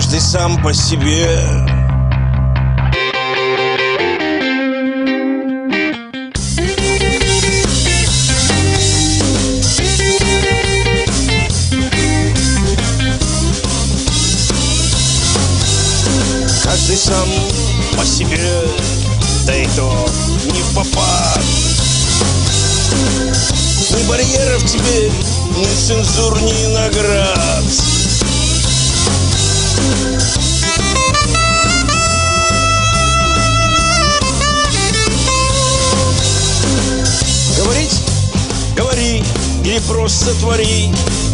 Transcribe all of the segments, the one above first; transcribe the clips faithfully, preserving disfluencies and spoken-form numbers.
Каждый сам по себе. Каждый сам по себе, да и то не впопад. Ни барьеров тебе, ни цензур, ни наград. Говорить? Говори, или просто твори.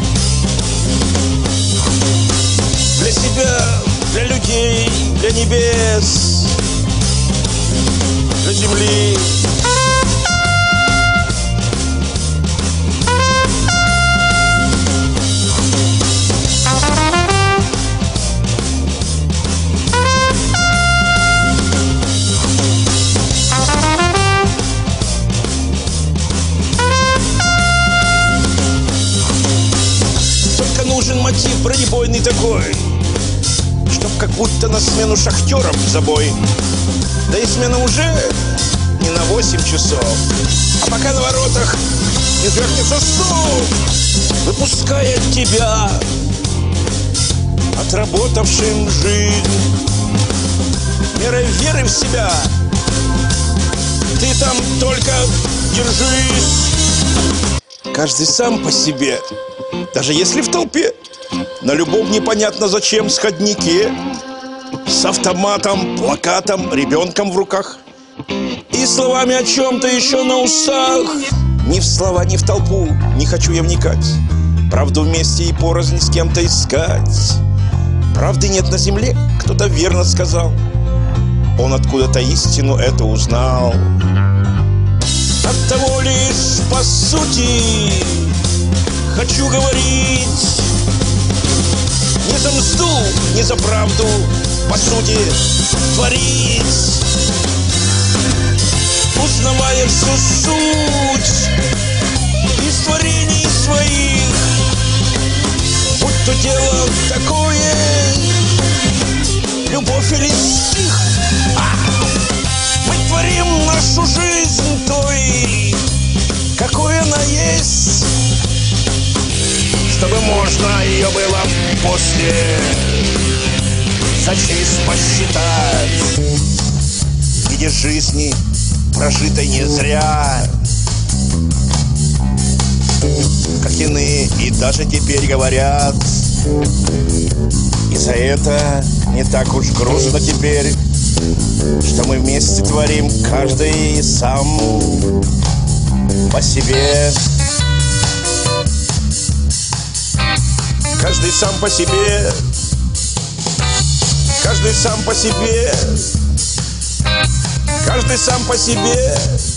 Для себя, для людей, для небес, для земли. Только нужен мотив бронебойный такой, чтоб как будто на смену шахтерам в забой. Да и смена уже не на восемь часов, а пока на воротах не свернется стук, выпуская тебя, отработавшим жизнь. Мерой веры в себя ты там только держись. Каждый сам по себе, даже если в толпе, на любом непонятно зачем сходнике, с автоматом, плакатом, ребенком в руках и словами о чем-то еще на устах. Ни в слова, ни в толпу не хочу я вникать, правду вместе и порознь с кем-то искать. Правды нет на земле, кто-то верно сказал, он откуда-то истину эту узнал. Оттого лишь по сути хочу говорить, не за мсту, не за правду, по сути, творить, узнавая всю суть из творений своих, будь то дело такое, любовь или стих. А! Мы творим нашу жизнь той, какой она есть, чтобы можно ее было после зачесть посчитать в виде жизни, прожитой не зря. Как иные и даже теперь говорят, и за это не так уж грустно теперь, что мы вместе творим, каждый сам по себе. Каждый сам по себе, каждый сам по себе, каждый сам по себе.